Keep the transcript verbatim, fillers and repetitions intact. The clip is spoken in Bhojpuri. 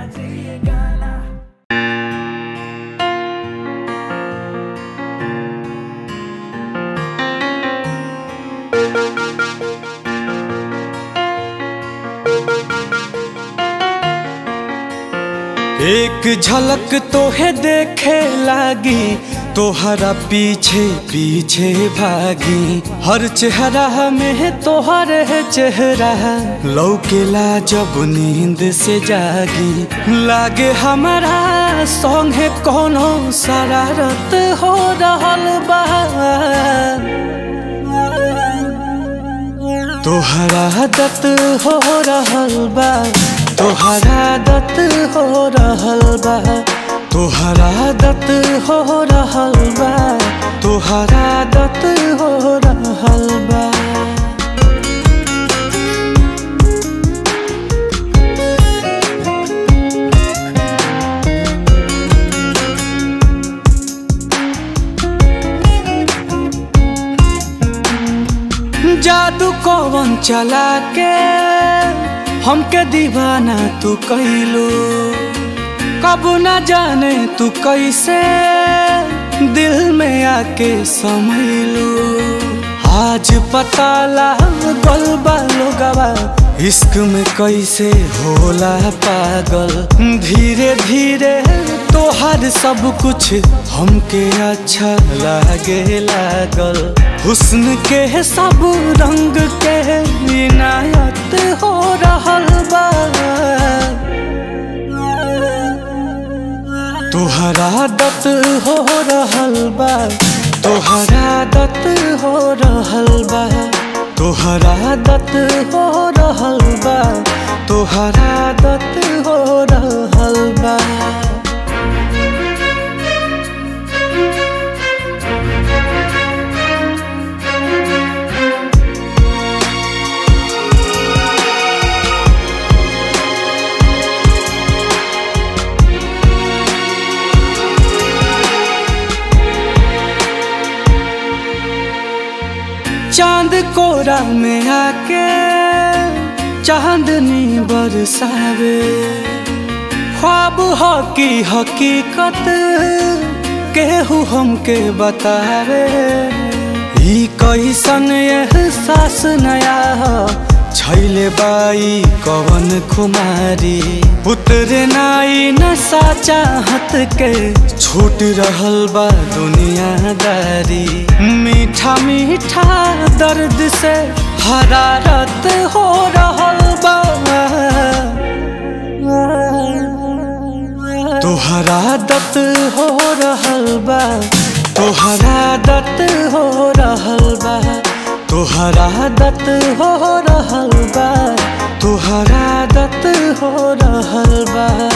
एक झलक तोहे देखे लागी, तोहरा पीछे पीछे भागी। हर चेहरा में तोहर है चेहरा लौकेला जब नींद से जागी। लागे हमारा संगे कोनो शरारत हो रहल बा। तोहरा आदत हो रहल बा, तोहरा आदत हो रहल बा, तोहरा आदत हो रहल बा, तोहरा आदत हो रहल बा। जादू कौन चला के हमके दीवाना तू कैलू, कब ना जाने तू कैसे दिल में आके समैलू। आज पता लागल बा लोगवा इश्क में कैसे होला पागल। धीरे धीरे तोहर सब कुछ हमके अच्छा लागे लागल। हुस्न के सब रंग के इनायत हो रहल बा। तोहरा आदत हो रहल बा, तोहरा आदत हो रहल बा, तोहरा आदत हो रहल बा, तोहरा आदत हो रहल बा। चांद कोरा में आके चांदनी बरसावे। ख्वाब हो की हकीकत केहू हमके बतावे। ई कैसन एहसास नया छैले बाई कवन खुमारी। उतरे नाई नशा चाहत के छूट रहल बा दुनियादारी। मीठा मीठा दर्द से हरारत हो रहल बा। तोहरा आदत हो रहल बा, तोहरा आदत हो रहल बा, तोहरा आदत हो रहल बा, तोहरा आदत हो रहल बा।